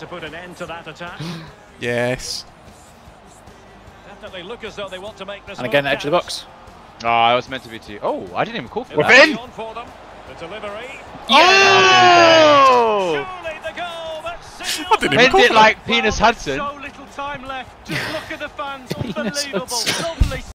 to put an end to that attack. Yes. Definitely look as though they want to make this. And again, edge of the box. Oh, I was meant to be too. Oh, I didn't even call for It'll that. be on for them. The delivery. Oh! Surely the goal, but I didn't even Bend call it for like Penis Hudson. So little time left. Just look at the fans. Penis Unbelievable. Hudson. Lovely.